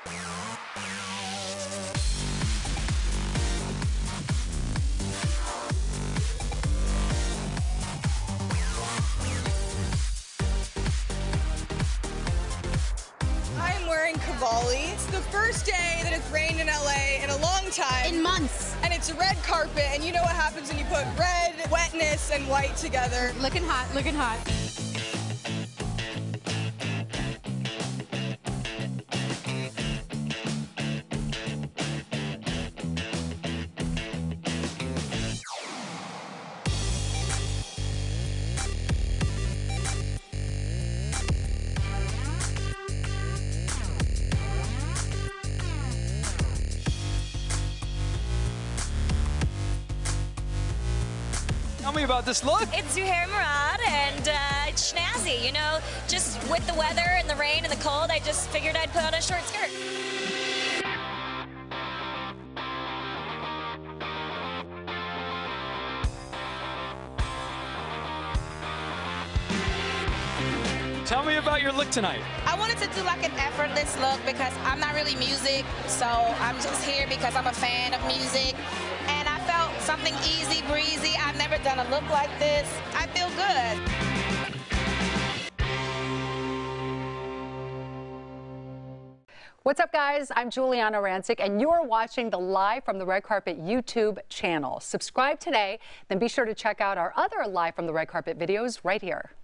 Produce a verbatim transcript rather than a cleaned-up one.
It's the first day that it's rained in L A in a long time. In months. And it's a red carpet, and you know what happens when you put red, wetness, and white together. Looking hot, looking hot. Tell me about this look. It's Zuhair Murad, and uh, it's snazzy. You know, just with the weather and the rain and the cold, I just figured I'd put on a short skirt. Tell me about your look tonight. I wanted to do like an effortless look because I'm not really music, so I'm just here because I'm a fan of music. And I felt something easy breezy. I've never done a look like this. I feel good. What's up, guys? I'm Giuliana Rancic, and you're watching the Live from the Red Carpet YouTube channel. Subscribe today, then be sure to check out our other Live from the Red Carpet videos right here.